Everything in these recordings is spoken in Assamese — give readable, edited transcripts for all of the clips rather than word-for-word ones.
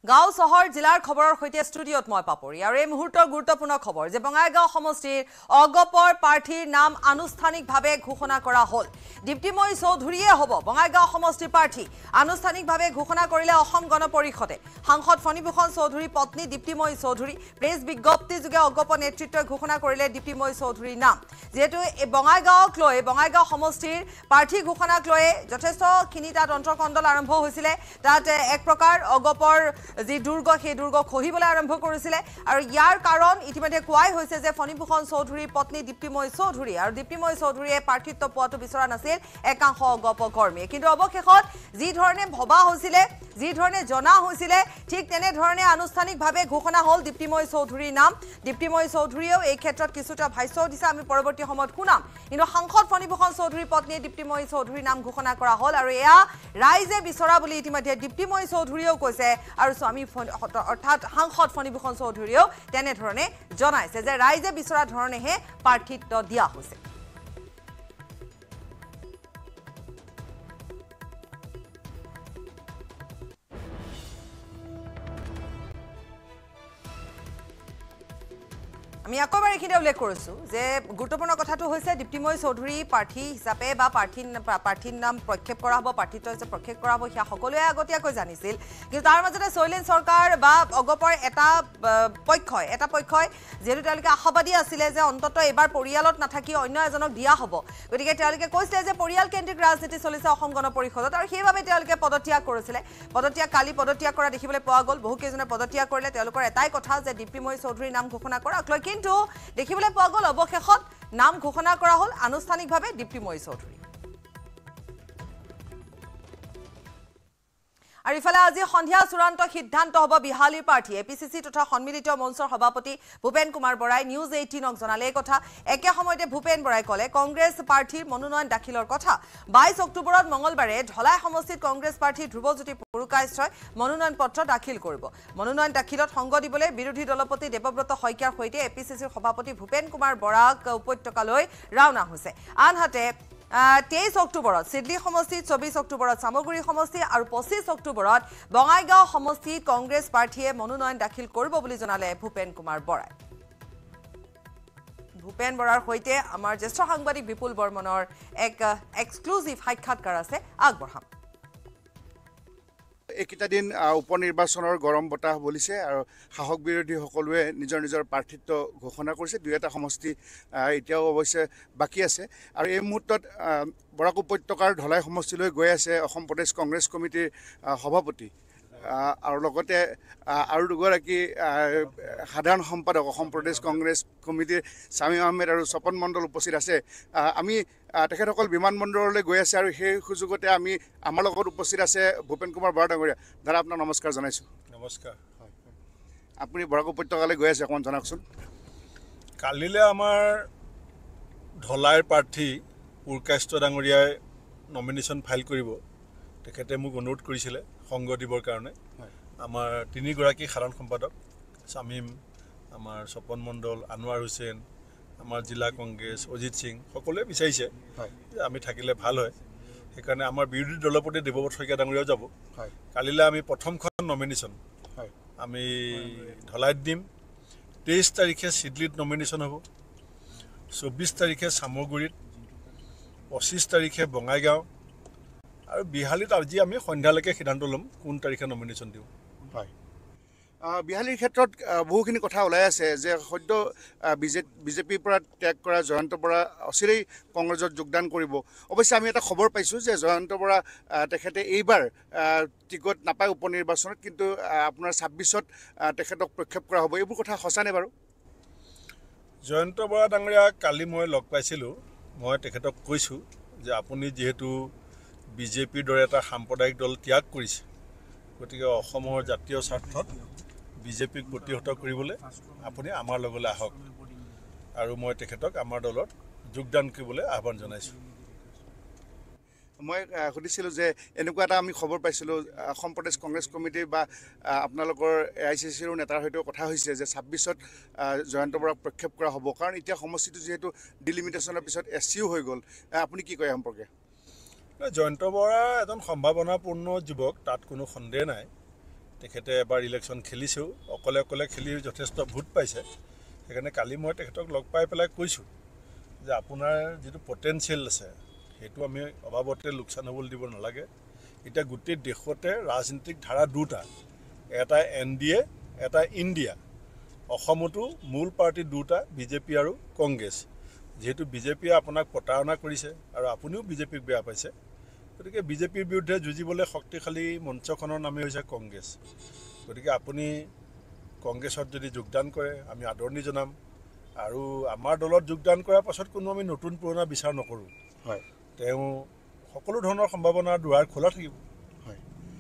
গাঁও চহৰ জিলাৰ খবৰৰ সৈতে ষ্টুডিঅ'ত মই পাপৰি আৰু এই মুহূৰ্তৰ গুৰুত্বপূৰ্ণ খবৰ যে বঙাইগাঁও সমষ্টিৰ অগপৰ প্ৰাৰ্থীৰ নাম আনুষ্ঠানিকভাৱে ঘোষণা কৰা হ'ল দীপ্তিময়ী চৌধুৰীয়ে হ'ব বঙাইগাঁও সমষ্টিৰ প্ৰাৰ্থী আনুষ্ঠানিকভাৱে ঘোষণা কৰিলে অসম গণ পৰিষদে সাংসদ ফণীভূষণ চৌধুৰীৰ পত্নী দীপ্তিময়ী চৌধুৰী প্ৰেছ বিজ্ঞপ্তি যোগে অগপ নেতৃত্বই ঘোষণা কৰিলে দীপ্তিময়ী চৌধুৰীৰ নাম যেহেতু এই বঙাইগাঁওক লৈ বঙাইগাঁও সমষ্টিৰ প্ৰাৰ্থী ঘোষণাক লৈ যথেষ্টখিনি তাত অন্তৰ্কণ্ডল আৰম্ভ হৈছিলে তাত এক প্ৰকাৰ অগপৰ যি দুৰ্গ সেই দুৰ্গ খহিবলৈ আৰম্ভ কৰিছিলে আৰু ইয়াৰ কাৰণ ইতিমধ্যে কোৱাই হৈছে যে ফণীভূষণ চৌধুৰীৰ পত্নী দীপ্তিময়ী চৌধুৰী আৰু দীপ্তিময়ী চৌধুৰীয়ে প্ৰাৰ্থিত্ব পোৱাটো বিচৰা নাছিল একাংশ অগপ কৰ্মীয়ে কিন্তু অৱশেষত যি ধৰণে ভবা হৈছিলে যি ধৰণে জনা হৈছিলে ঠিক তেনে ধৰণে আনুষ্ঠানিকভাৱে ঘোষণা হ'ল দীপ্তিময়ী চৌধুৰীৰ নাম দীপ্তিময়ী চৌধুৰীয়েও এই ক্ষেত্ৰত কিছুটা ভাষ্য দিছে আমি পৰৱৰ্তী সময়ত শুনাম কিন্তু সাংসদ ফণীভূষণ চৌধুৰীৰ পত্নী দীপ্তিময়ী চৌধুৰীৰ নাম ঘোষণা কৰা হ'ল আৰু এয়া ৰাইজে বিচৰা বুলি ইতিমধ্যে দীপ্তিময়ী চৌধুৰীয়েও কৈছে আৰু স্বামী অৰ্থাৎ সাংসদ ফণীভূষণ চৌধুৰীয়েও তেনেধৰণে জনাইছে যে ৰাইজে বিচৰা ধৰণেহে প্ৰাৰ্থিত্ব দিয়া হৈছে আমি আকবাৰ এখিনে উল্লেখ কৰিছো যে গুৰুত্বপূৰ্ণ কথাটো হৈছে দীপ্তিময়ী চৌধুৰী প্ৰাৰ্থী হিচাপে বা প্ৰাৰ্থীৰ নাম প্ৰক্ষেপ কৰা হ'ব প্ৰাৰ্থিত্ব হিচাপে প্ৰক্ষেপ কৰা হ'ব সেয়া সকলোৱে আগতীয়াকৈ জানিছিল কিন্তু তাৰ মাজতে শৈলেন চৰকাৰ বা অগপৰ এটা পক্ষই যেহেতু তেওঁলোকে আশাবাদী আছিলে যে অন্তত এবাৰ পৰিয়ালত নাথাকি অন্য এজনক দিয়া হ'ব গতিকে তেওঁলোকে কৈছিলে যে পৰিয়াল কেন্দ্ৰিক ৰাজনীতি চলিছে অসম গণ পৰিষদত আৰু সেইবাবে তেওঁলোকে পদত্যাগ কৰিছিলে কালি পদত্যাগ কৰা দেখিবলৈ পোৱা গ'ল বহুকেইজনে পদত্যাগ কৰিলে তেওঁলোকৰ এটাই কথা যে দীপ্তিময়ী চৌধুৰীৰ নাম ঘোষণা কৰাক লৈ কিন্তু দেখিবলৈ পোৱা গ'ল অৱশেষত নাম ঘোষণা কৰা হ'ল আনুষ্ঠানিকভাৱে দীপ্তিময়ী চৌধুৰী আৰু ইফালে আজি সন্ধিয়া চূড়ান্ত সিদ্ধান্ত হ'ব বিহালীৰ প্ৰাৰ্থী এপিচিচি তথা সন্মিলিত মঞ্চৰ সভাপতি ভূপেন কুমাৰ বৰাই নিউজ 18ক জনালে এই কথা একে সময়তে ভূপেন বৰাই ক'লে কংগ্ৰেছ প্ৰাৰ্থীৰ মনোনয়ন দাখিলৰ কথা 22 অক্টোবৰত মঙলবাৰে ঢলাই সমষ্টিত কংগ্ৰেছ প্ৰাৰ্থী ধ্ৰুৱজ্যোতি পুৰকায়স্থই মনোনয়ন পত্ৰ দাখিল কৰিব মনোনয়ন দাখিলত সংগ দিবলৈ বিৰোধী দলপতি দেৱব্ৰত শইকীয়াৰ সৈতে এপিচিচিৰ সভাপতি ভূপেন কুমাৰ বৰাক উপত্যকালৈ ৰাওনা হৈছে আনহাতে 23 অক্টোবৰত সিডলি সমষ্টিত 24 অক্টোবৰত সামগুৰি সমষ্টি আৰু 25 অক্টোবৰত বঙাইগাঁও সমষ্টিত কংগ্ৰেছ প্ৰাৰ্থীয়ে মনোনয়ন দাখিল কৰিব বুলি জনালে ভূপেন কুমাৰ বৰাই ভূপেন বৰাৰ সৈতে আমাৰ জ্যেষ্ঠ সাংবাদিক বিপুল বৰ্মনৰ এক এক্সক্লুসিভ সাক্ষাৎকাৰ আছে আগবঢ়াম এইকেইটা দিন উপনিৰ্বাচনৰ গৰম বতাহ বলিছে আৰু শাসক বিৰোধী সকলোৱে নিজৰ নিজৰ প্ৰাৰ্থিত্ব ঘোষণা কৰিছে দুই এটা সমষ্টি এতিয়াও অৱশ্যে বাকী আছে আৰু এই মুহূৰ্তত বৰাক উপত্যকাৰ ঢলাই সমষ্টিলৈ গৈ আছে অসম প্ৰদেশ কংগ্ৰেছ কমিটিৰ সভাপতি আৰু লগতে আৰু দুগৰাকী সাধাৰণ সম্পাদক অসম প্ৰদেশ কংগ্ৰেছ কমিটিৰ স্বামী আহমেদ আৰু স্বপন মণ্ডল উপস্থিত আছে আমি তেখেতসকল বিমানবন্দৰলৈ গৈ আছে আৰু সেই সুযোগতে আমি আমাৰ লগত উপস্থিত আছে ভূপেন কুমাৰ বৰা ডাঙৰীয়া দাদা আপোনাক নমস্কাৰ জনাইছোঁ নমস্কাৰ আপুনি বৰাক উপত্যকালৈ গৈ আছে অকণমান জনাওকচোন কালিলৈ আমাৰ ঢলাইৰ প্ৰাৰ্থী পুৰকায়স্থ ডাঙৰীয়াই নমিনেশ্যন ফাইল কৰিব তেখেতে মোক অনুৰোধ কৰিছিলে সংগ দিবৰ কাৰণে আমাৰ তিনিগৰাকী সাধাৰণ সম্পাদক শামীম আমাৰ স্বপন মণ্ডল আনোৱাৰ হুছেইন আমাৰ জিলা কংগ্ৰেছ অজিত সিং সকলোৱে বিচাৰিছে আমি থাকিলে ভাল হয় সেইকাৰণে আমাৰ বিৰোধী দলপতি দেৱব্ৰত শইকীয়া ডাঙৰীয়াও যাব কালিলৈ আমি প্ৰথমখন নমিনেশ্যন আমি ঢলাইত দিম 23 তাৰিখে সিডলিত নমিনেশ্যন হ'ব 24 তাৰিখে সামগুৰিত 25 তাৰিখে বঙাইগাঁও আৰু বিহালীত আজি আমি সন্ধ্যালৈকে সিদ্ধান্ত ল'ম কোন তাৰিখে নমিনেশ্যন দিওঁ হয় বিহালীৰ ক্ষেত্ৰত বহুখিনি কথা ওলাই আছে যে সদ্য বিজেপিৰ পৰা ত্যাগ কৰা জয়ন্ত বৰা অচিৰেই কংগ্ৰেছত যোগদান কৰিব অৱশ্যে আমি এটা খবৰ পাইছোঁ যে জয়ন্ত বৰা তেখেতে এইবাৰ টিকট নাপায় উপনিৰ্বাচনত কিন্তু আপোনাৰ 26ত তেখেতক প্ৰক্ষেপ কৰা হ'ব এইবোৰ কথা সঁচানে বাৰু জয়ন্ত বৰা ডাঙৰীয়া কালি মই লগ পাইছিলোঁ মই তেখেতক কৈছোঁ যে আপুনি যিহেতু বিজেপিৰ দৰে এটা সাম্প্ৰদায়িক দল ত্যাগ কৰিছে গতিকে অসমৰ জাতীয় স্বাৰ্থত বিজেপিক প্ৰতিহত কৰিবলৈ আপুনি আমাৰ লগলৈ আহক আৰু মই তেখেতক আমাৰ দলত যোগদান কৰিবলৈ আহ্বান জনাইছোঁ মই সুধিছিলোঁ যে এনেকুৱা এটা আমি খবৰ পাইছিলোঁ অসম প্ৰদেশ কংগ্ৰেছ কমিটিৰ বা আপোনালোকৰ AICCৰ নেতাৰ সৈতেও কথা হৈছে যে 26ত জয়ন্ত বৰাক প্ৰক্ষেপ কৰা হ'ব কাৰণ এতিয়া সমষ্টিটো যিহেতু ডিলিমিটেশ্যনৰ পিছত SCও হৈ গ'ল আপুনি কি কয় সম্পৰ্কে জয়ন্ত বৰা এজন সম্ভাৱনাপূৰ্ণ যুৱক তাত কোনো সন্দেহ নাই তেখেতে এবাৰ ইলেকশ্যন খেলিছেও অকলে অকলে খেলি যথেষ্ট ভোট পাইছে সেইকাৰণে কালি মই তেখেতক লগ পাই পেলাই কৈছোঁ যে আপোনাৰ যিটো পটেঞ্চিয়েল আছে সেইটো আমি অভাৱতে লোকচান হ'বলৈ দিব নালাগে এতিয়া গোটেই দেশতে ৰাজনীতিক ধাৰা দুটা এটা NDA এটা ইণ্ডিয়া অসমতো মূল পাৰ্টি দুটা বিজেপি আৰু কংগ্ৰেছ যেহেতু বিজেপিয়ে আপোনাক প্ৰতাৰণা কৰিছে আৰু আপুনিও বিজেপিক বেয়া পাইছে গতিকে বিজেপিৰ বিৰুদ্ধে যুঁজিবলৈ শক্তিশালী মঞ্চখনৰ নামেই হৈছে কংগ্ৰেছ গতিকে আপুনি কংগ্ৰেছত যদি যোগদান কৰে আমি আদৰণি জনাম আৰু আমাৰ দলত যোগদান কৰাৰ পাছত কোনো আমি নতুন পুৰণা বিচাৰ নকৰোঁ হয় তেওঁ সকলো ধৰণৰ সম্ভাৱনাৰ দুৱাৰ খোলা থাকিব হয়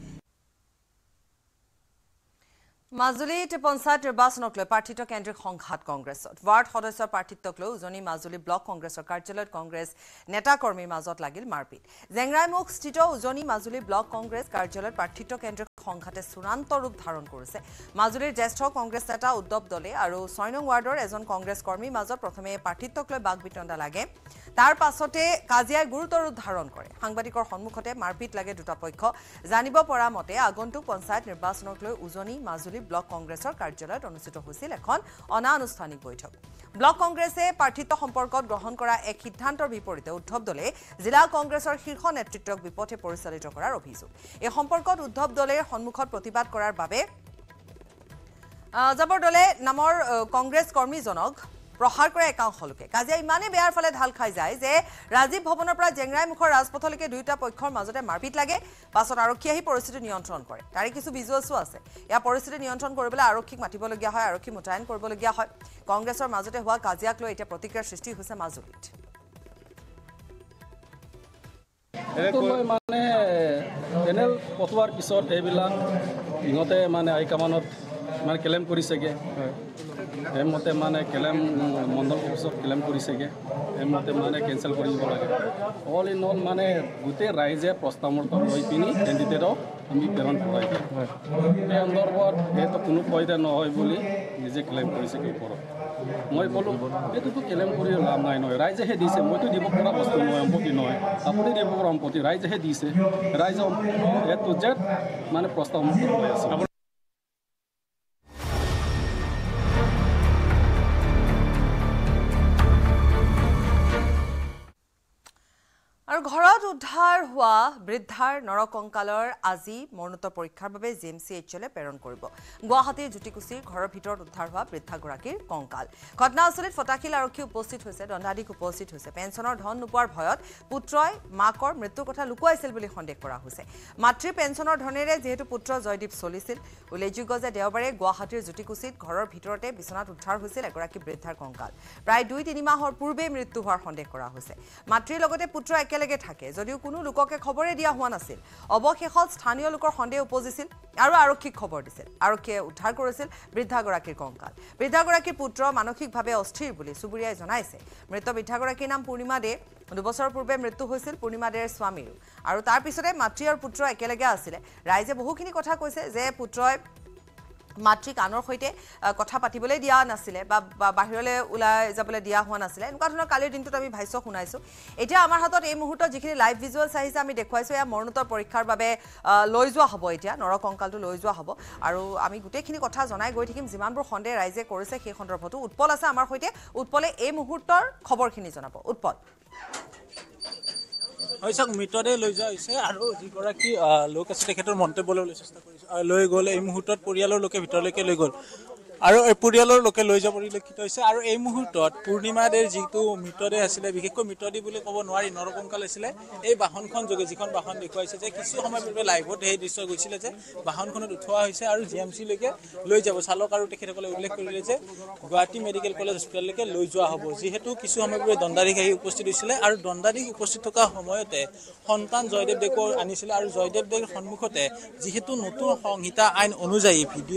মাজুলীত পঞ্চায়ত নিৰ্বাচনক লৈ প্ৰাৰ্থিত্ব কেন্দ্ৰিক সংঘাত কংগ্ৰেছত ৱাৰ্ড সদস্যৰ প্ৰাৰ্থিত্বক লৈ উজনি মাজুলী ব্লক কংগ্ৰেছৰ কাৰ্যালয়ত কংগ্ৰেছ নেতা কৰ্মীৰ মাজত লাগিল মাৰপিট জেংৰাইমুখ স্থিত উজনি মাজুলী ব্লক কংগ্ৰেছ কাৰ্যালয়ত প্ৰাৰ্থিত্ব কেন্দ্ৰিক সংঘাতে চূড়ান্ত ৰূপ ধাৰণ কৰিছে মাজুলীৰ জ্যেষ্ঠ কংগ্ৰেছ নেতা উদ্ধৱ দলে আৰু 6 নং ৱাৰ্ডৰ এজন কংগ্ৰেছ কৰ্মীৰ মাজত প্ৰথমে প্ৰাৰ্থিত্বক লৈ বাকবিতণ্ডা লাগে তাৰ পাছতে কাজিয়াই গুৰুতৰ ৰূপ ধাৰণ কৰে সাংবাদিকৰ সন্মুখতে মাৰপিট লাগে দুটা পক্ষ জানিব পৰা মতে আগন্তুক পঞ্চায়ত নিৰ্বাচনক লৈ উজনি মাজুলী ব্লক কংগ্ৰেছৰ কাৰ্যালয়ত অনুষ্ঠিত হৈছিল এখন অনানুষ্ঠানিক বৈঠক ব্লক কংগ্ৰেছে প্ৰাৰ্থিত্ব সম্পৰ্কত গ্ৰহণ কৰা এক সিদ্ধান্তৰ বিপৰীতে উদ্ধৱ দলে জিলা কংগ্ৰেছৰ শীৰ্ষ নেতৃত্বক বিপথে পৰিচালিত কৰাৰ অভিযোগ এই সম্পৰ্কত উদ্ধৱ দলে সন্মুখত প্ৰতিবাদ কৰাৰ বাবে জাবৰ দলে নামৰ কংগ্ৰেছ কৰ্মীজনক প্ৰহাৰ কৰে একাংশ লোকে কাজিয়া ইমানে বেয়াৰ ফালে ঢাল খাই যায় যে ৰাজীৱ ভৱনৰ পৰা জেংৰাইমুখৰ ৰাজপথলৈকে দুয়োটা পক্ষৰ মাজতে মাৰপিট লাগে পাছত আৰক্ষী আহি পৰিস্থিতি নিয়ন্ত্ৰণ কৰে তাৰে কিছু ভিজুৱেলছো আছে ইয়াৰ পৰিস্থিতি নিয়ন্ত্ৰণ কৰিবলৈ আৰক্ষীক মাতিবলগীয়া হয় আৰক্ষী মোতায়েন কৰিবলগীয়া হয় কংগ্ৰেছৰ মাজতে হোৱা কাজিয়াক লৈ এতিয়া প্ৰতিক্ৰিয়াৰ সৃষ্টি হৈছে মাজুলীত মানে পেনেল পঠোৱাৰ পিছত এইবিলাক ইহঁতে মানে হাইকমাণ্ডত মানে ক্লেইম কৰিছেগৈ সেইমতে মানে ক্লেইম মণ্ডল অফিচত ক্লেইম কৰিছেগৈ সেইমতে মানে কেঞ্চেল কৰিব লাগে অল ইন অল মানে গোটেই ৰাইজে প্ৰস্তাৱমত লৈ পিনি কেণ্ডিডেটক আমি প্ৰেৰণ কৰাই দিওঁ এই সন্দৰ্ভত এইটো কোনো ফাইদা নহয় বুলি নিজে ক্লেইম কৰিছেগৈ ওপৰত মই ক'লোঁ এইটোতো ক্লেইম কৰি লাভ নাই নহয় ৰাইজেহে দিছে মইতো দিব পৰা বস্তু নহয় সম্পত্তি নহয় আপুনি দিব পৰা সম্পত্তি ৰাইজেহে দিছে ৰাইজে এ টু জেড মানে প্ৰস্তাৱমত লৈ আছে আৰু ঘৰত উদ্ধাৰ হোৱা বৃদ্ধাৰ নৰকংকালৰ আজি মৰণোত্তৰ পৰীক্ষাৰ বাবে GMCHলৈ প্ৰেৰণ কৰিব গুৱাহাটীৰ জ্যোতিকুছিৰ ঘৰৰ ভিতৰত উদ্ধাৰ হোৱা বৃদ্ধাগৰাকীৰ কংকাল ঘটনাস্থলীত ফটাকিল আৰক্ষী উপস্থিত হৈছে দণ্ডাধীশ উপস্থিত হৈছে পেঞ্চনৰ ধন নোপোৱাৰ ভয়ত পুত্ৰই মাকৰ মৃত্যুৰ কথা লুকুৱাইছিল বুলি সন্দেহ কৰা হৈছে মাতৃৰ পেঞ্চনৰ ধনেৰে যিহেতু পুত্ৰ জয়দীপ চলিছিল উল্লেখযোগ্য যে দেওবাৰে গুৱাহাটীৰ জ্যোতিকুছিত ঘৰৰ ভিতৰতে বিচনাত উদ্ধাৰ হৈছিল এগৰাকী বৃদ্ধাৰ কংকাল প্ৰায় 2-3 মাহৰ পূৰ্বে মৃত্যু হোৱাৰ সন্দেহ কৰা হৈছে মাতৃৰ লগতে পুত্ৰ একেলগে থাকে যদিও কোনো লোককে খবৰে দিয়া হোৱা নাছিল অৱশেষত স্থানীয় লোকৰ সন্দেহ উপজিছিল আৰু আৰক্ষীক খবৰ দিছিল আৰক্ষীয়ে উদ্ধাৰ কৰিছিল বৃদ্ধাগৰাকীৰ কংকাল বৃদ্ধাগৰাকীৰ পুত্ৰ মানসিকভাৱে অস্থিৰ বুলি চুবুৰীয়াই জনাইছে মৃত বৃদ্ধাগৰাকীৰ নাম পূৰ্ণিমা দে 2 বছৰ পূৰ্বে মৃত্যু হৈছিল পূৰ্ণিমা দেৰ স্বামীৰ আৰু তাৰ পিছতে মাতৃ আৰু পুত্ৰ একেলগে আছিল ৰাইজে বহুখিনি কথা কৈছে যে পুত্ৰই মাতৃক আনৰ সৈতে কথা পাতিবলৈ দিয়া নাছিলে বা বাহিৰলৈ ওলাই যাবলৈ দিয়া হোৱা নাছিলে এনেকুৱা ধৰণৰ কালিৰ দিনটোত আমি ভাষ্য শুনাইছো এতিয়া আমাৰ হাতত এই মুহূৰ্তত যিখিনি লাইভ ভিজুৱেলছ আহিছে আমি দেখুৱাইছো এয়া মৰণোত্তৰ পৰীক্ষাৰ বাবে লৈ যোৱা হ'ব এতিয়া নৰকংকালটো লৈ যোৱা হ'ব আৰু আমি গোটেইখিনি কথা জনাই গৈ থাকিম যিমানবোৰ সন্দেহ ৰাইজে কৰিছে সেই সন্দৰ্ভতো উৎপল আছে আমাৰ সৈতে উৎপলে এই মুহূৰ্তৰ খবৰখিনি জনাব উৎপল হৈছক মৃতদেহ লৈ যোৱা হৈছে আৰু যিগৰাকী লোক আছে তেখেতৰ মন্তব্য লৈ চেষ্টা কৰিছে লৈ গ'ল এই মুহূৰ্তত পৰিয়ালৰ লোকে ভিতৰলৈকে লৈ গ'ল আৰু এই পৰিয়ালৰ লোকে লৈ যাব পৰিলক্ষিত হৈছে আৰু এই মুহূৰ্তত পূৰ্ণিমা দেৰ যিটো মৃতদেহ আছিলে বিশেষকৈ মৃতদেহ বুলি ক'ব নোৱাৰি নৰকংকাল আছিলে এই বাহনখন যোগে যিখন বাহন দেখুৱাইছে যে কিছু সময় পূৰ্বে লাইভত সেই দৃশ্য গৈছিলে যে বাহনখনত উঠোৱা হৈছে আৰু GMCলৈকে লৈ যাব চালক আৰু তেখেতসকলে উল্লেখ কৰিলে যে গুৱাহাটী মেডিকেল কলেজ হস্পিটেললৈকে লৈ যোৱা হ'ব যিহেতু কিছু সময় পূৰ্বে দণ্ডাধীশ আহি উপস্থিত হৈছিলে আৰু দণ্ডাধীশ উপস্থিত থকা সময়তে সন্তান জয়দেৱ দেৱক আনিছিলে আৰু জয়দেৱ দেৱৰ সন্মুখতে যিহেতু নতুন সংহিতা আইন অনুযায়ী ভিডিঅ'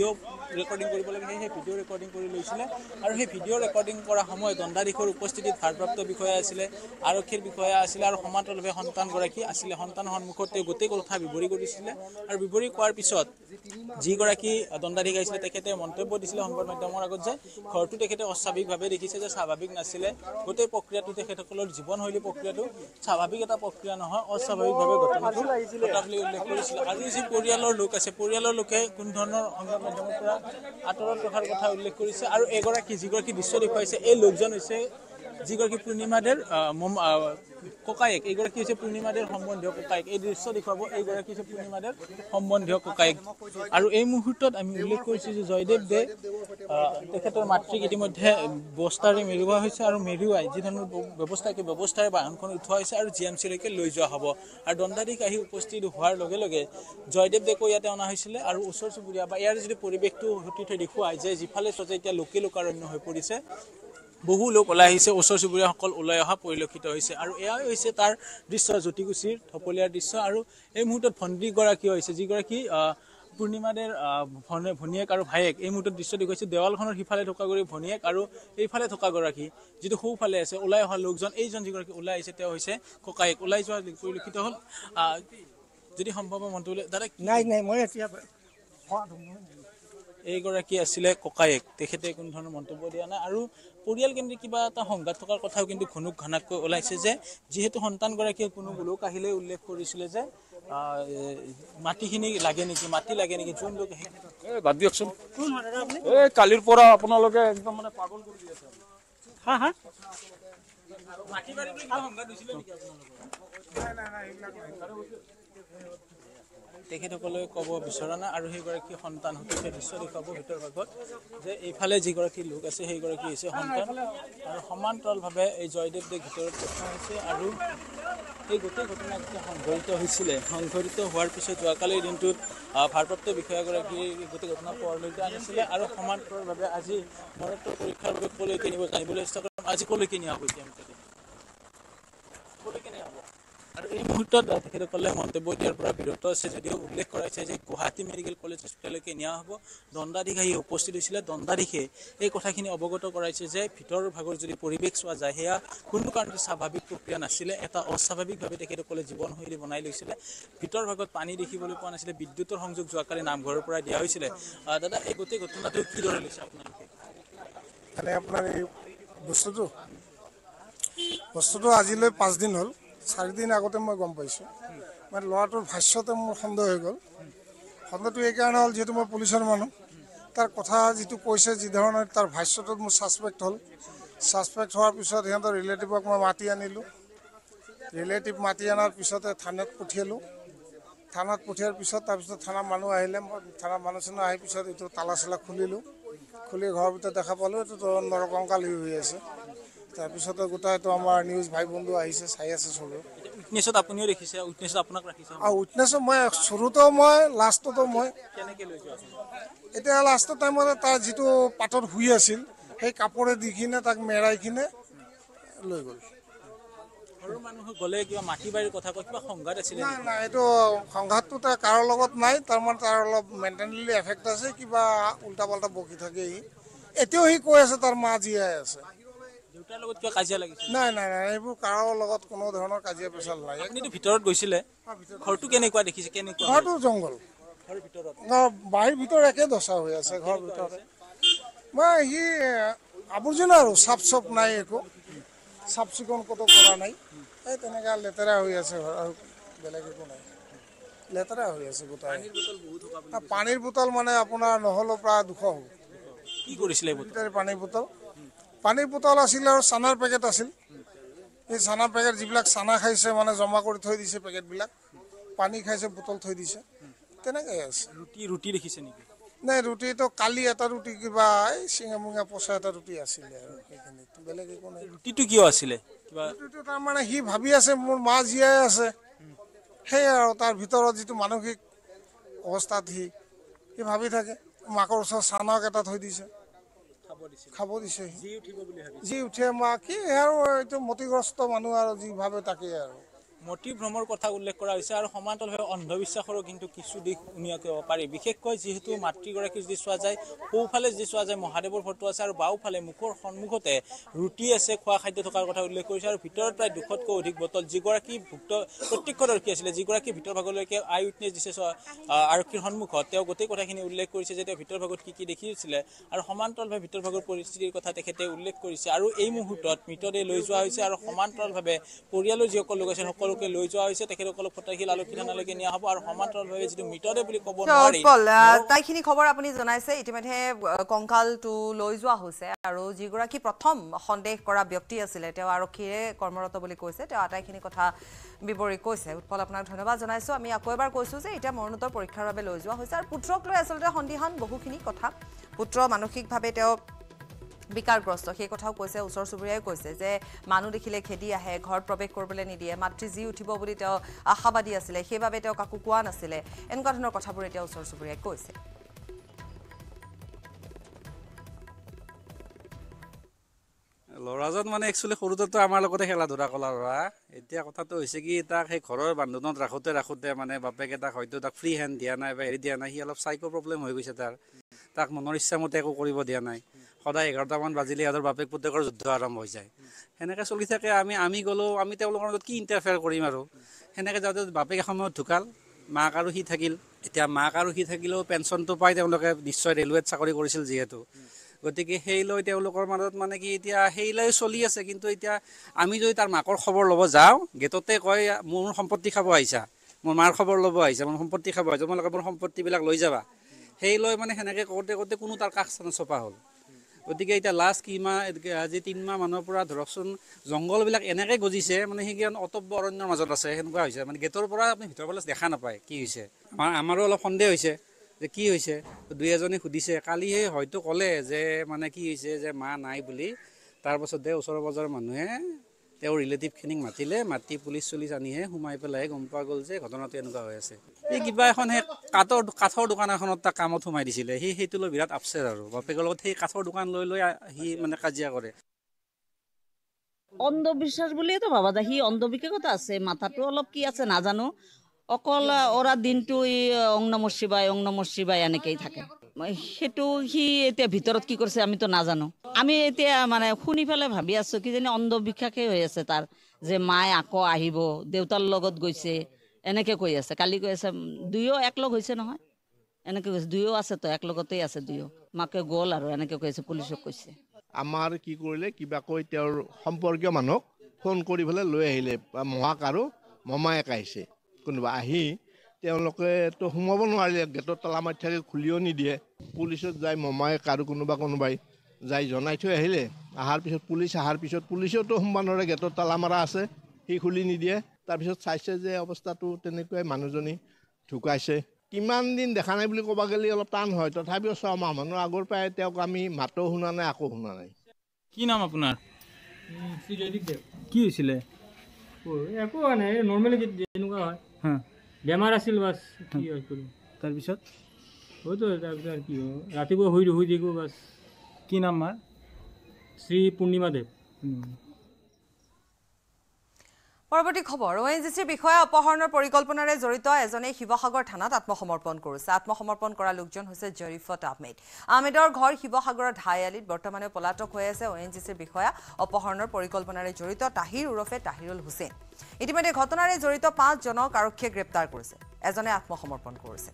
ৰেকৰ্ডিং কৰিব লাগে সেই ভিডিঅ' ৰেকৰ্ডিং কৰি লৈছিলে আৰু সেই ভিডিঅ' ৰেকৰ্ডিং কৰা সময়ত দণ্ডাধীশৰ উপস্থিতিত ভাৰপ্ৰাপ্ত বিষয়া আছিলে আৰক্ষীৰ বিষয়া আছিলে আৰু সমান্তৰালভাৱে সন্তানগৰাকী আছিলে সন্তানৰ সন্মুখত তেওঁ গোটেই কথা বিৱৰি কৰিছিলে আৰু বিৱৰি কোৱাৰ পিছত যিগৰাকী দণ্ডাধীশ আহিছিলে তেখেতে মন্তব্য দিছিলে সংবাদ মাধ্যমৰ আগত যে ঘৰটো তেখেতে অস্বাভাৱিকভাৱে দেখিছে যে স্বাভাৱিক নাছিলে গোটেই প্ৰক্ৰিয়াটো তেখেতসকলৰ জীৱনশৈলী প্ৰক্ৰিয়াটো স্বাভাৱিক এটা প্ৰক্ৰিয়া নহয় অস্বাভাৱিকভাৱে ঘটনাটো ঘটা বুলি উল্লেখ কৰিছিলে আৰু যি পৰিয়ালৰ লোক আছে পৰিয়ালৰ লোকে কোনো ধৰণৰ সংবাদ মাধ্যমৰ পৰা আঁতৰত ৰখাৰ কথা উল্লেখ কৰিছে আৰু যিগৰাকী দৃশ্য দেখুৱাইছে এই লোকজন হৈছে যিগৰাকী পূৰ্ণিমাদেৰ ককায়েক এইগৰাকী হৈছে পূৰ্ণিমাদেৰ সম্বন্ধীয় ককায়েক এই দৃশ্য দেখুৱাব এইগৰাকী হৈছে পূৰ্ণিমাদেৰ সম্বন্ধীয় ককায়েক আৰু এই মুহূৰ্তত আমি উল্লেখ কৰিছোঁ যে জয়দেৱ দে তেখেতৰ মাতৃক ইতিমধ্যে বস্তাৰে মেৰুওৱা হৈছে আৰু মেৰুৱাই যি ধৰণৰ ব্যৱস্থাৰে বাহনখন উঠোৱা হৈছে আৰু GMC-লৈকে লৈ যোৱা হ'ব আৰু দণ্ডাধীশ আহি উপস্থিত হোৱাৰ লগে লগে জয়দেৱ দেকো ইয়াতে অনা হৈছিলে আৰু ওচৰ চুবুৰীয়া বা ইয়াৰ যদি পৰিৱেশটো সতি থৈ দেখুৱাই যে যিফালে চোৱা এতিয়া লোকাৰণ্য হৈ পৰিছে বহু লোক ওলাই আহিছে ওচৰ চুবুৰীয়াসকল ওলাই অহা পৰিলক্ষিত হৈছে আৰু এয়াই হৈছে তাৰ দৃশ্য জ্যোতিকুছিৰ থপলীয়াৰ দৃশ্য আৰু এই মুহূৰ্তত ভণ্টিগৰাকী হৈছে যিগৰাকী পূৰ্ণিমাদেৰ ভনীয়েক আৰু ভায়েক এই মুহূৰ্তত দৃশ্য দেখুৱাইছে দেৱালখনৰ সিফালে থকা গৰাকী ভনীয়েক আৰু এইফালে থকা গৰাকী যিটো সোঁফালে আছে ওলাই অহা লোকজন এইজন যিগৰাকী ওলাই আহিছে তেওঁ হৈছে ককায়েক ওলাই যোৱা পৰিলক্ষিত হ'ল যদি সম্ভৱ মন্তব্য দাদা নাই মই এতিয়া এইগৰাকী আছিলে ককায়েক তেখেতে কোনো ধৰণৰ মন্তব্য দিয়া নাই আৰু পৰিয়াল কেন্দ্ৰিক কিবা এটা সংঘাত থকাৰ কথাও কিন্তু ঘনাককৈ ওলাইছে যে যিহেতু সন্তানগৰাকীয়ে কোনো লোক আহিলে উল্লেখ কৰিছিলে যে মাটিখিনি লাগে নেকি মাটি লাগে নেকি যোন লোক বাদ দিয়কচোন এই কালিৰ পৰা আপোনালোকে একদম মানে পাগল কৰি আছে হা মাটি বাৰী কিবা সংঘাত হৈছিলে নেকি তেখেতসকলে ক'ব বিচৰা নাই আৰু সেইগৰাকী সন্তান সেই দৃশ্য দেখুৱাব ভিতৰৰ ভাগত যে এইফালে যিগৰাকী লোক আছে সেইগৰাকী হৈছে সন্তান আৰু সমান্তৰালভাৱে এই জয়দেৱ দেক ভিতৰত ৰখা হৈছে আৰু এই গোটেই ঘটনা যেতিয়া সংঘটিত হোৱাৰ পিছত যোৱাকালিৰ দিনটোত ভাৰপ্ৰাপ্ত বিষয়াগৰাকী গোটেই ঘটনা পোৱালৈকে আনিছিলে আৰু সমান্তৰালভাৱে আজি মৰণোত্তৰ পৰীক্ষাৰ বাবে ক'লৈকে নিব জানিবলৈ চেষ্টা কৰিম আজি ক'লৈকে নিয়া হ'ব এতিয়া ক'লৈকে নিয়া হ'ব আৰু এই মুহূৰ্তত তেখেতসকলে মন্তব্য দিয়াৰ পৰা বিৰত আছে যদিও উল্লেখ কৰাইছে যে গুৱাহাটী মেডিকেল কলেজ হস্পিটেললৈকে নিয়া হ'ব দণ্ডাধীশ আহি উপস্থিত হৈছিলে দণ্ডাধীশে এই কথাখিনি অৱগত কৰাইছে যে ভিতৰৰ ভাগৰ যদি পৰিৱেশ চোৱা যায় সেয়া কোনো কাৰণতে স্বাভাৱিক প্ৰক্ৰিয়া নাছিলে এটা অস্বাভাৱিকভাৱে তেখেতসকলে জীৱনশৈলী বনাই লৈছিলে ভিতৰৰ ভাগত পানী দেখিবলৈ পোৱা নাছিলে বিদ্যুতৰ সংযোগ যোৱাকালি নামঘৰৰ পৰা দিয়া হৈছিলে দাদা এই গোটেই ঘটনাটো কিদৰে লৈছে আপোনালোকে আপোনাৰ এই বস্তুটো আজিলৈ 5 দিন হ'ল 4 দিন আগতে মই গম পাইছোঁ মানে ল'ৰাটোৰ ভাষ্যতে মোৰ সন্দেহ হৈ গ'ল সন্দেহটো এইকাৰণে হ'ল যিহেতু মই পুলিচৰ মানুহ তাৰ কথা যিটো কৈছে যি ধৰণৰ তাৰ ভাষ্যটোত মোৰ ছাছপেক্ট হ'ল ছাছপেক্ট হোৱাৰ পিছত সিহঁতৰ ৰিলেটিভক মই মাতি আনিলোঁ মাতি অনাৰ পিছতে থানাত পঠিয়ালোঁ থানাত পঠিওৱাৰ পিছত তাৰপিছত থানাৰ মানুহ আহিলে মই থানাৰ মানুহ আহি পিছত এইটো তালা চালা খুলিলোঁ খুলি ঘৰৰ ভিতৰত দেখা পালোঁ এইটো নৰকংকাল হৈ আছে তাৰপিছতে গোটাইতো আমাৰ নিউজ ভাই বন্ধু আহিছে চাই আছে চবেই উইটনেছত আপুনিও দেখিছে উইটনেছত আপোনাক ৰাখিছে আৰু উইটনেছত মই শুৰুতো মই লাষ্টতো মই কেনেকৈ লৈ যোৱা এতিয়া লাষ্টৰ টাইমতে তাৰ যিটো পাতত শুই আছিল সেই কাপোৰে দি কিনে তাক মেৰাই কিনে লৈ গ'ল ঘৰৰ মানুহ গ'লে কিবা মাটি বাৰীৰ কথা কয় কিবা সংঘাত আছিলে নাই এইটো সংঘাতটো তাৰ কাৰো লগত নাই তাৰমানে তাৰ অলপ মেণ্টেলি এফেক্ট আছে কিবা উল্টা পাল্টা বকি থাকে এতিয়াও সি কৈ আছে তাৰ মা জীয়াই আছে দেউতাৰ লগত কিবা কাজিয়া লাগিছে নাই এইবোৰ কাৰো লগত কোনো ধৰণৰ কাজিয়া পেচাল নাই আপুনিতো ভিতৰত গৈছিলে ঘৰটো কেনেকুৱা দেখিছে কেনেকুৱা ঘৰটো জংঘল ঘৰৰ ভিতৰত বাহিৰ ভিতৰত একে দশা হৈ আছে ঘৰৰ ভিতৰত মই সি আৱৰ্জনা আৰু চাফ নাই একো চাফ চিকুণ ক'তো কৰা নাই এই তেনেকৈ লেতেৰা হৈ আছে আৰু বেলেগ একো নাই লেতেৰা হৈ আছে গোটাই পানীৰ বোতল মানে আপোনাৰ নহ'লেও প্ৰায় 200 হ'ব কি কৰিছিলে পানীৰ বোতল আছিল আৰু চানাৰ পেকেট আছিল এই চানাৰ পেকেট যিবিলাক চানা খাইছে মানে জমা কৰি থৈ দিছে পেকেটবিলাক পানী খাইছে বোতল থৈ দিছে তেনেকৈ আছে ৰুটি দেখিছে নেকি নাই ৰুটিটো কালি এটা ৰুটি কিবা এই চিঙা পচা এটা ৰুটি আছিলে আৰু সেইখিনিত বেলেগ একো নাই ৰুটিটো কিয় আছিলে ৰুটিটো তাৰমানে সি ভাবি আছে মোৰ মা জীয়াই আছে সেয়াই আৰু তাৰ ভিতৰত যিটো মানসিক অৱস্থাত সি ভাবি থাকে মাকৰ ওচৰত চানক এটা থৈ দিছে খাব দিছে যি উঠে মা কি আৰু এইটো মতিগ্ৰস্ত মানুহ আৰু যি ভাবে তাকেই আৰু মতি ভ্ৰমৰ কথা উল্লেখ কৰা হৈছে আৰু সমান্তৰালভাৱে অন্ধবিশ্বাসৰো কিন্তু কিছু দিশ উনিয়াব পাৰি বিশেষকৈ যেহেতু মাতৃগৰাকী যদি চোৱা যায় সোঁফালে যদি চোৱা যায় মহাদেৱৰ ফটো আছে আৰু বাওঁফালে মুখৰ সন্মুখতে ৰুটি আছে খোৱা খাদ্য থকাৰ কথা উল্লেখ কৰিছে আৰু ভিতৰত প্ৰায় 200তকৈ অধিক বটল যিগৰাকী ভুক্ত প্ৰত্যক্ষদৰ্শী আছিলে যিগৰাকী ভিতৰ ভাগলৈকে আই উইটনেছ দিছে আৰক্ষীৰ সন্মুখত তেওঁ গোটেই কথাখিনি উল্লেখ কৰিছে যে তেওঁ ভিতৰ ভাগত কি দেখিছিলে আৰু সমান্তৰালভাৱে ভিতৰ ভাগৰ পৰিস্থিতিৰ কথা তেখেতে উল্লেখ কৰিছে আৰু এই মুহূৰ্তত মৃতদেহ লৈ যোৱা হৈছে আৰু সমান্তৰালভাৱে পৰিয়ালৰ যিসকল লোক আছে সকলোকে লৈ যোৱা হৈছে তেখেতসকলক ফটাশীল আৰক্ষী থানালৈকে নিয়া হ'ব আৰু সমান্তৰালভাৱে যিটো মৃতদেহ বুলি ক'ব নোৱাৰি তাইখিনি খবৰ আপুনি জনাইছে ইতিমধ্যে কংকালটো লৈ যোৱা হৈছে আৰু যিগৰাকী প্ৰথম সন্দেহ কৰা ব্যক্তি আছিলে তেওঁ আৰক্ষীৰে কৰ্মৰত বুলি কৈছে তেওঁ আটাইখিনি কথা বিৱৰি কৈছে উৎপল আপোনাক ধন্যবাদ জনাইছো আমি আকৌ এবাৰ কৈছো যে এটা মৰণোত্তৰ পৰীক্ষাৰ বাবে লৈ যোৱা হৈছে আৰু পুত্ৰক লৈ আচলতে সন্দিহান বহুখিনি কথা পুত্ৰ মানসিকভাৱে তেওঁ বিকাৰগ্ৰস্ত সেই কথাও কৈছে ওচৰ চুবুৰীয়াই কৈছে যে মানুহ দেখিলে খেদি আহে ঘৰত প্ৰৱেশ কৰিবলৈ নিদিয়ে মাতৃ জি উঠিব বুলি তেওঁ আশাবাদী আছিলে সেইবাবে তেওঁ কাকো কোৱা নাছিলে এনেকুৱা ধৰণৰ কথাবোৰ এতিয়া ওচৰ চুবুৰীয়াই কৈছে ল'ৰাজন মানে একচুৱেলি সৰুতেতো আমাৰ লগতে খেলা ধূলা কৰা ল'ৰা এতিয়া কথাটো হৈছে কি তাক সেই ঘৰৰ বান্ধোনত ৰাখোঁতে মানে বাপেকে তাক হয়তো তাক ফ্ৰী হেণ্ড দিয়া নাই বা হেৰি দিয়া নাই সি অলপ চাইকো প্ৰব্লেম হৈ গৈছে তাক মনৰ ইচ্ছামতে একো কৰিব দিয়া নাই সদায় 11টামান বাজিলে সিহঁতৰ বাপেক পুতেকৰ যুদ্ধ আৰম্ভ হৈ যায় সেনেকৈ চলি থাকে আমি গ'লেও আমি তেওঁলোকৰ মাজত কি ইণ্টাৰফেয়াৰ কৰিম আৰু সেনেকৈ যাওঁতে বাপেক এসময়ত ঢুকাল মাক আৰু সি থাকিল এতিয়া মাক আৰু সি থাকিলেও পেঞ্চনটো পাই তেওঁলোকে নিশ্চয় ৰেলৱেত চাকৰি কৰিছিল যিহেতু গতিকে সেই লৈ তেওঁলোকৰ মাজত মানে কি এতিয়া সেই লৈ চলি আছে কিন্তু এতিয়া আমি যদি তাৰ মাকৰ খবৰ ল'ব যাওঁ গেটতে কয় মোৰ সম্পত্তি খাব আহিছা মোৰ মাৰ খবৰ ল'ব আহিছা মোৰ সম্পত্তি খাব আহিছা তোমালোকে মোৰ সম্পত্তিবিলাক লৈ যাবা সেই লৈ মানে সেনেকৈ কৰোঁতে কোনো তাৰ কাষ নচপা হ'ল গতিকে এতিয়া লাষ্ট আজি 3 মাহ মানৰ পৰা ধৰকচোন জংঘলবিলাক এনেকৈ গজিছে মানে সেইখন অটব্য অৰণ্যৰ মাজত আছে সেনেকুৱা হৈছে মানে গেটৰ পৰা আপুনি ভিতৰ ফালে দেখা নাপায় কি হৈছে আমাৰো অলপ সন্দেহ হৈছে যে কি হৈছে দুই এজনে সুধিছে কালিহে হয়তো ক'লে যে মানে কি হৈছে যে মা নাই বুলি তাৰপাছতে ওচৰৰ পাজৰৰ মানুহে তেওঁৰ ৰিলেটিভখিনিক মাতি পুলিচ চুলিচ আনিহে সোমাই পেলাই গম পোৱা গ'ল যে ঘটনাটো এনেকুৱা হৈ আছে এই কিবা এখন সেই কাঠৰ দোকান এখনত তাক কামত সোমাই দিছিলে সেইটো লৈ বিৰাট আপছেট আৰু বাপেকৰ লগত সেই কাঠৰ দোকান লৈ সি মানে কাজিয়া কৰে অন্ধবিশ্বাস বুলিয়েতো ভাবা যায় সি অন্ধবিশ্বাসতা আছে মাথাটো অলপ কি আছে নাজানো অকল ওরা দিনটো অং নমঃ শিৱায় এনেকেই থাকে সেইটো সি এতিয়া ভিতৰত কি কৰিছে আমিতো নাজানো আমি এতিয়া মানে শুনি পেলাই ভাবি আছো কি জানি অন্ধবিশ্বাসেই হৈ আছে তাৰ যে মায়ে আকৌ আহিব দেউতাৰ লগত গৈছে এনেকে কৈ আছে কালি কৈ আছে দুয়ো একলগ হৈছে নহয় এনেকে কৈছে দুয়ো আছে তো একলগতেই আছে দুয়ো মাকে গ'ল আৰু এনেকে কৈছে পুলিচক কৈছে আমাৰ কি কৰিলে কিবা কৈ তেওঁৰ সম্পৰ্কীয় মানুহক ফোন কৰি পেলাই লৈ আহিলে মহাক আৰু মমায়েক আহিছে কোনোবা আহি তেওঁলোকে তো সোমাব নোৱাৰিলে গেটৰ তালা মাৰি থাকে খুলিও নিদিয়ে পুলিচত যাই মমায়েক আৰু কোনোবাই যাই জনাই থৈ আহিলে অহাৰ পিছত পুলিচেওতো সোমাব নোৱাৰে গেটৰ তালা মাৰা আছে সি খুলি নিদিয়ে তাৰপিছত চাইছে যে অৱস্থাটো তেনেকুৱাই মানুহজনী ঢুকাইছে কিমান দিন দেখা নাই বুলি ক'ব গ'লে অলপ টান হয় তথাপিও 6 মাহ মানৰ আগৰ পৰাই তেওঁক আমি মাতো শুনা নাই আকৌ শুনা নাই কি নাম আপোনাৰ কি হৈছিলে একো হোৱা নাই নৰ্মেলি যেনেকুৱা হয় বেমাৰ আছিল বাছ কি হয় তাৰপিছত হয়তো তাৰপিছত কি হয় ৰাতিপুৱা শুই দিওঁ বাছ কি নাম মাৰ শ্ৰী পূৰ্ণিমা দেৱ পৰৱৰ্তী খবৰ ONGCৰ বিষয়া অপহৰণৰ পৰিকল্পনাৰে জড়িত এজনে শিৱসাগৰ থানাত আত্মসমৰ্পণ কৰিছে আত্মসমৰ্পণ কৰা লোকজন হৈছে জৰিফত আহমেদৰ ঘৰ শিৱসাগৰৰ ধাইআলিত বৰ্তমানে পলাতক হৈ আছে ONGCৰ বিষয়া অপহৰণৰ পৰিকল্পনাৰে জড়িত তাহিৰ ওৰফে তাহিৰুল হুছেইন ইতিমধ্যে ঘটনাৰে জড়িত 5 জনক আৰক্ষীয়ে গ্ৰেপ্তাৰ কৰিছে এজনে আত্মসমৰ্পণ কৰিছে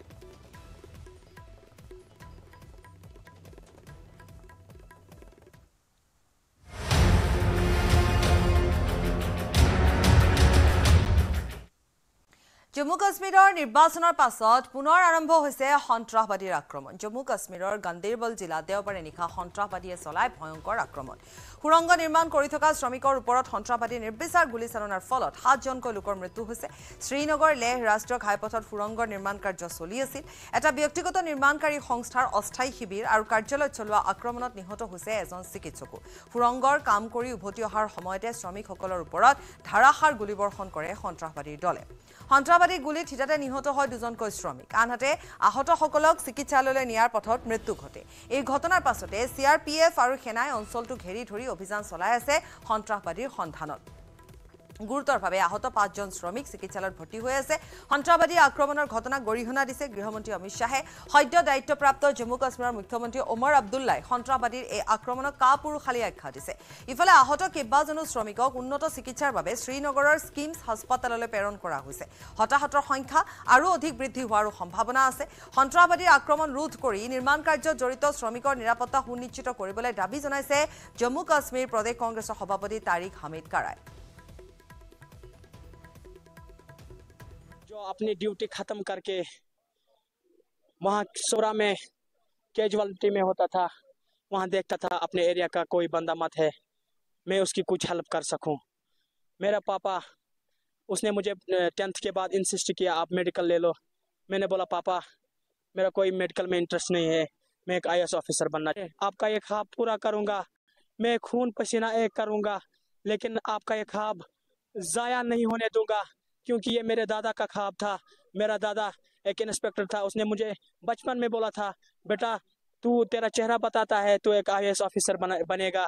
জম্মু কাশ্মীৰৰ নিৰ্বাচনৰ পাছত পুনৰ আৰম্ভ হৈছে সন্ত্ৰাসবাদীৰ আক্ৰমণ জম্মু কাশ্মীৰৰ গণ্ডেৰবল জিলাত দেওবাৰে নিশা সন্ত্ৰাসবাদীয়ে চলায় ভয়ংকৰ আক্ৰমণ সুৰংগ নিৰ্মাণ কৰি থকা শ্ৰমিকৰ ওপৰত সন্ত্ৰাসবাদী নিৰ্বিচাৰ গুলীচালনাৰ ফলত 7জনকৈ লোকৰ মৃত্যু হৈছে শ্ৰীনগৰ লেহ ৰাষ্ট্ৰীয় ঘাইপথত সুৰংগৰ নিৰ্মাণ কাৰ্য চলি আছিল এটা ব্যক্তিগত নিৰ্মাণকাৰী সংস্থাৰ অস্থায়ী শিবিৰ আৰু কাৰ্যালয়ত চলোৱা আক্ৰমণত নিহত হৈছে এজন চিকিৎসকো সুৰংগৰ কাম কৰি উভতি অহাৰ সময়তে শ্ৰমিকসকলৰ ওপৰত ধাৰাসাৰ গুলীবৰ্ষণ কৰে সন্ত্ৰাসবাদীৰ দলে সন্ত্ৰাসবাদী গুলীত থিতাতে নিহত হয় 2জনকৈ শ্ৰমিক আনহাতে আহতসকলক চিকিৎসালয়লৈ নিয়াৰ পথত মৃত্যু ঘটে এই ঘটনাৰ পাছতে CRPF আৰু সেনাই অঞ্চলটো ঘেৰি ধৰি অভিযান চলাই আছে সন্ত্ৰাসবাদীৰ সন্ধানত গুৰুতৰভাৱে আহত 5 জন শ্ৰমিক চিকিৎসালয়ত ভৰ্তি হৈ আছে সন্ত্ৰাসবাদী আক্ৰমণৰ ঘটনা গৰিহণা দিছে গৃহমন্ত্ৰী অমিত শাহে সদ্য দায়িত্বপ্ৰাপ্ত জম্মু কাশ্মীৰৰ মুখ্যমন্ত্ৰী ওমৰ আব্দুল্লাই সন্ত্ৰাসবাদীৰ এই আক্ৰমণক কাপুৰুষালী আখ্যা দিছে ইফালে আহত কেইবাজনো শ্ৰমিকক উন্নত চিকিৎসাৰ বাবে শ্ৰীনগৰৰ স্কিমছ হাস্পতাললৈ প্ৰেৰণ কৰা হৈছে হতাহতৰ সংখ্যা আৰু অধিক বৃদ্ধি হোৱাৰ সম্ভাৱনা আছে সন্ত্ৰাসবাদীৰ আক্ৰমণ ৰোধ কৰি নিৰ্মাণ কাৰ্যত জড়িত শ্ৰমিকৰ নিৰাপত্তা সুনিশ্চিত কৰিবলৈ দাবী জনাইছে জম্মু কাশ্মীৰ প্ৰদেশ কংগ্ৰেছৰ সভাপতি তাৰিক হামিদ কাৰাই जो अपनी ड्यूटी खत्म करके वहाँ सोरा में कैजुअलिटी में होता था वहाँ देखता था अपने एरिया का कोई बंदा मत है मैं उसकी कुछ हेल्प कर सकूं मेरा पापा उसने मुझे 10th के बाद इंसिस्ट किया आप मेडिकल ले लो मैंने बोला पापा मेरा कोई मेडिकल में इंटरेस्ट नहीं है मैं एक IAS ऑफिसर बनना है आपका ये ख्वाब पूरा करूँगा मैं खून पसीना एक करूँगा लेकिन आपका ये ख्वाब ज़ाया नहीं होने दूंगा क्योंकि ये मेरे दादा का ख्वाब था मेरा दादा एक इंस्पेक्टर था उसने मुझे बचपन में बोला था बेटा तू तेरा चेहरा बताता है तू एक IAS ऑफिसर बनेगा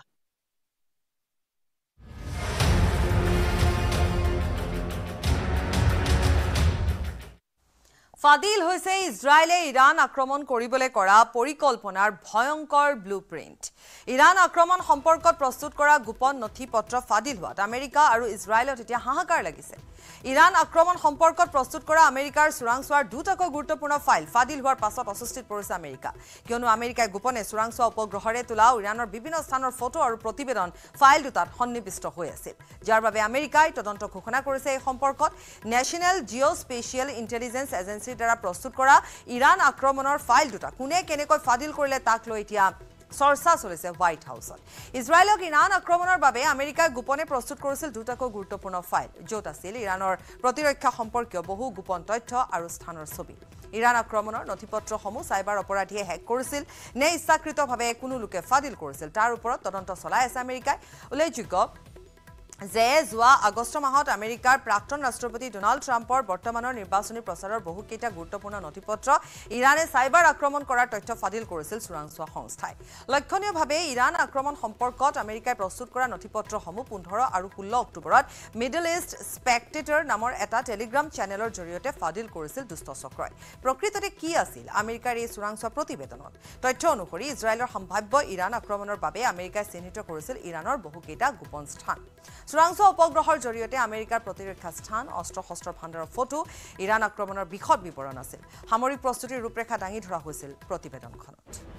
ফাদিল হৈছে ইজৰাইলে ইৰাণ আক্ৰমণ কৰিবলৈ কৰা পৰিকল্পনাৰ ভয়ংকৰ ব্লুপ্ৰিণ্ট ইৰাণ আক্ৰমণ সম্পৰ্কত প্ৰস্তুত কৰা গোপন নথিপত্ৰ ফাদিল হোৱাত আমেৰিকা আৰু ইজৰাইলত এতিয়া হাহাকাৰ লাগিছে ইৰাণ আক্ৰমণ সম্পৰ্কত প্ৰস্তুত কৰা আমেৰিকাৰ চোৰাংচোৱাৰ দুটাকৈ গুৰুত্বপূৰ্ণ ফাইল ফাদিল হোৱাৰ পাছত অস্বস্তিত পৰিছে আমেৰিকা কিয়নো আমেৰিকাই গোপনে চোৰাংচোৱা উপগ্ৰহৰে তোলা ইৰাণৰ বিভিন্ন স্থানৰ ফটো আৰু প্ৰতিবেদন ফাইল দুটাত সন্নিৱিষ্ট হৈ আছিল যাৰ বাবে আমেৰিকাই তদন্ত ঘোষণা কৰিছে এই সম্পৰ্কত নেশ্যনেল জিঅ'স্পেচিয়েল ইণ্টেলিজেন্স এজেন্সিৰ দ্বাৰা প্ৰস্তুত কৰা ইৰাণ আক্ৰমণৰ ফাইল দুটা কোনে কেনেকৈ ফাদিল কৰিলে তাক লৈ এতিয়া চৰ্চা চলিছে হোৱাইট হাউচত ইজৰাইলক ইৰাণ আক্ৰমণৰ বাবে আমেৰিকাই গোপনে প্ৰস্তুত কৰিছিল দুটাকৈ গুৰুত্বপূৰ্ণ ফাইল য'ত আছিল ইৰাণৰ প্ৰতিৰক্ষা সম্পৰ্কীয় বহু গোপন তথ্য আৰু স্থানৰ ছবি ইৰাণ আক্ৰমণৰ নথিপত্ৰসমূহ চাইবাৰ অপৰাধীয়ে হেক কৰিছিল নে ইচ্ছাকৃতভাৱে কোনো লোকে ফাদিল কৰিছিল তাৰ ওপৰত তদন্ত চলাই আছে আমেৰিকাই উল্লেখযোগ্য যে যোৱা আগষ্ট মাহত আমেৰিকাৰ প্ৰাক্তন ৰাষ্ট্ৰপতি ডোনাল্ড ট্ৰাম্পৰ বৰ্তমানৰ নিৰ্বাচনী প্ৰচাৰৰ বহুকেইটা গুৰুত্বপূৰ্ণ নথিপত্ৰ ইৰাণে চাইবাৰ আক্ৰমণ কৰাৰ তথ্য ফাদিল কৰিছিল চোৰাংচোৱা সংস্থাই লক্ষণীয়ভাৱে ইৰাণ আক্ৰমণ সম্পৰ্কত আমেৰিকাই প্ৰস্তুত কৰা নথিপত্ৰসমূহ 15 আৰু 16 অক্টোবৰত মিডল ইষ্ট স্পেকটেটৰ নামৰ এটা টেলিগ্ৰাম চেনেলৰ জৰিয়তে ফাদিল কৰিছিল দুষ্ট চক্ৰই প্ৰকৃততে কি আছিল আমেৰিকাৰ এই চোৰাংচোৱা প্ৰতিবেদনত তথ্য অনুসৰি ইজৰাইলৰ সম্ভাৱ্য ইৰাণ আক্ৰমণৰ বাবে আমেৰিকাই চিহ্নিত কৰিছিল ইৰাণৰ বহুকেইটা গোপন স্থান চোৰাংচোৱা উপগ্ৰহৰ জৰিয়তে আমেৰিকাৰ প্ৰতিৰক্ষা স্থান অস্ত্ৰ শস্ত্ৰৰ ভাণ্ডাৰৰ ফটো ইৰাণ আক্ৰমণৰ বিশদ বিৱৰণ আছিল সামৰিক প্ৰস্তুতিৰ ৰূপৰেখা দাঙি ধৰা হৈছিল প্ৰতিবেদনখনত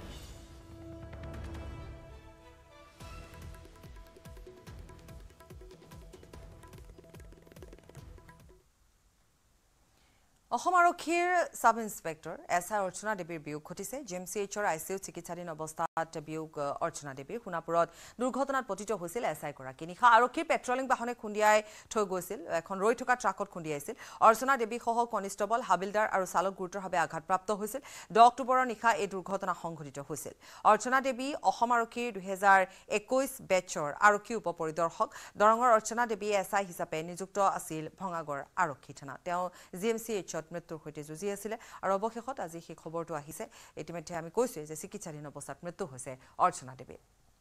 অসম আৰক্ষীৰ সাব ইন্সপেক্টৰ SI অৰ্চনা দেৱীৰ বিয়োগ ঘটিছে GMCHৰ ICU চিকিৎসাধীন অৱস্থাত বিয়োগ অৰ্চনা দেৱীৰ সোণাপুৰত দুৰ্ঘটনাত পতিত হৈছিল SI গৰাকী নিশা আৰক্ষীৰ পেট্ৰলিং বাহনে খুন্দিয়াই থৈ গৈছিল এখন ৰৈ থকা ট্ৰাকত খুন্দিয়াইছিল অৰ্চনা দেৱী সহ কনিষ্টবল হাবিলদাৰ আৰু চালক গুৰুতৰভাৱে আঘাতপ্ৰাপ্ত হৈছিল 10 অক্টোবৰৰ নিশা এই দুৰ্ঘটনা সংঘটিত হৈছিল অৰ্চনা দেৱী অসম আৰক্ষীৰ 2021 বেচৰ আৰক্ষী উপ পৰিদৰ্শক দৰঙৰ অৰ্চনা দেৱী SI হিচাপে নিযুক্ত আছিল ভঙাগড় আৰক্ষী থানা তেওঁ GMCHত মৃত্যুৰ সৈতে যুঁজি আছিল আৰু অৱশেষত আজি সেই খবৰটো আহিছে ইতিমধ্যে আমি কৈছো যে চিকিৎসাধীন অৱস্থাত মৃত্যু হৈছে অৰ্চনা দেৱী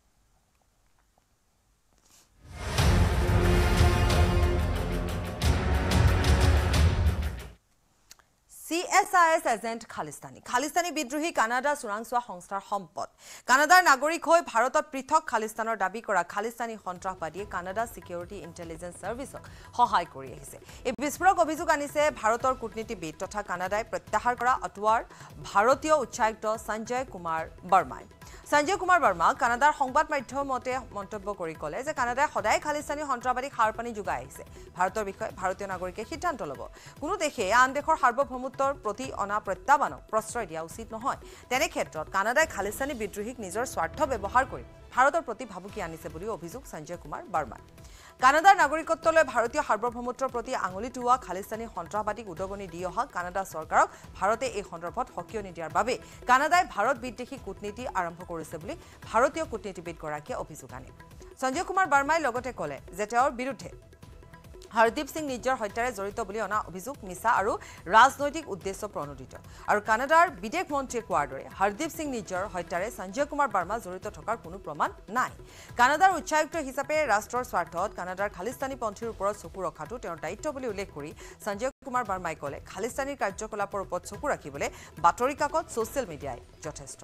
CSIS এজেণ্ট খালিস্তানী বিদ্ৰোহী কানাডা চোৰাংচোৱা সংস্থাৰ সম্পদ কানাডাৰ নাগৰিক হৈ ভাৰতত পৃথক খালিস্তানৰ দাবী কৰা খালিস্তানী সন্ত্ৰাসবাদীয়ে কানাডা সিকিউৰিটি ইণ্টেলিজেন্স সাৰ্ভিসক সহায় কৰি আহিছে এই বিস্ফোৰক অভিযোগ আনিছে ভাৰতৰ কূটনীতিবিদ তথা কানাডাই প্ৰত্যাহাৰ কৰা অটোৱাৰ ভাৰতীয় উচ্চায়ুক্ত সঞ্জয় কুমাৰ বৰ্মাই সঞ্জয় কুমাৰ বৰ্মা কানাডাৰ সংবাদ মাধ্যমতে মন্তব্য কৰি ক'লে যে কানাডাই সদায় খালিস্তানী সন্ত্ৰাসবাদীক সাৰপানী যোগাই আহিছে ভাৰতৰ বিষয়ে ভাৰতীয় নাগৰিকে সিদ্ধান্ত ল'ব কোনো দেশে আন দেশৰ সাৰ্বভৌমত্বৰ প্ৰতি অনা প্ৰত্যাহ্বানক প্ৰশ্ৰয় দিয়া উচিত নহয় তেনে ক্ষেত্ৰত কানাডাই খালিস্তানী বিদ্ৰোহীক নিজৰ স্বাৰ্থ ব্যৱহাৰ কৰি ভাৰতৰ প্ৰতি ভাবুকি আনিছে বুলি অভিযোগ সঞ্জয় কুমাৰ বৰ্মাৰ কানাডাৰ নাগৰিকত্বলৈ ভাৰতীয় সাৰ্বভৌমত্বৰ প্ৰতি আঙুলি টোৱা খালিস্তানী সন্ত্ৰাসবাদীক উদগনি দি অহা কানাডা চৰকাৰক ভাৰতে এই সন্দৰ্ভত সকিয়নি দিয়াৰ বাবে কানাডাই ভাৰত বিদ্বেষী কূটনীতি আৰম্ভ কৰিছে বুলি ভাৰতীয় কূটনীতিবিদ গৰাকীয়ে অভিযোগ আনে সঞ্জয় কুমাৰ বৰ্মাই লগতে ক'লে যে তেওঁৰ বিৰুদ্ধে হৰদীপ সিং নিজ্জৰ হত্যাৰে জড়িত বুলি অনা অভিযোগ মিছা আৰু ৰাজনৈতিক উদ্দেশ্য প্ৰণোদিত আৰু কানাডাৰ বিদেশ মন্ত্ৰীয়ে কোৱাৰ দৰে হৰদীপ সিং নিজ্জৰ হত্যাৰে সঞ্জয় কুমাৰ বাৰ্মা জড়িত থকাৰ কোনো প্ৰমাণ নাই কানাডাৰ উচ্চায়ুক্ত হিচাপে ৰাষ্ট্ৰৰ স্বাৰ্থত কানাডাৰ খালিস্তানী পন্থীৰ ওপৰত চকু ৰখাটো তেওঁৰ দায়িত্ব বুলি উল্লেখ কৰি সঞ্জয় কুমাৰ বাৰ্মাই ক'লে খালিস্তানী কাৰ্যকলাপৰ ওপৰত চকু ৰাখিবলৈ বাতৰি কাকত ছ'চিয়েল মিডিয়াই যথেষ্ট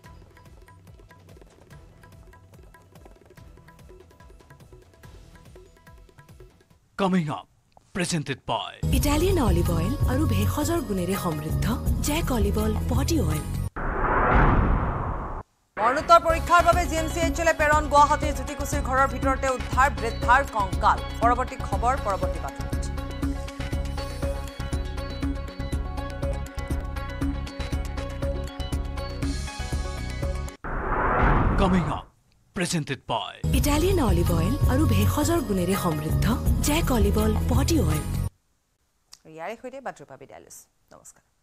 Coming up, presented by Italian olive oil আৰু ভেষজৰ গুণেৰে সমৃদ্ধ জেক অলিভ অইল বডি অইল মৰণোত্তৰ পৰীক্ষাৰ বাবে জিএমচিএইচলে প্ৰেৰণ গুৱাহাটীৰ জ্যোতিকুছিৰ ঘৰৰ ভিতৰতে উদ্ধাৰ বৃদ্ধাৰ কংকাল পৰৱৰ্তী খবৰ পৰৱৰ্তী বাতৰিত Coming up, presented by Italian olive oil আৰু ভেষজৰ গুণেৰে সমৃদ্ধ জেক অলিভ অইল বডি অইল ইয়াৰে সৈতে বাতৰি পাবি ডাইলছ নমস্কাৰ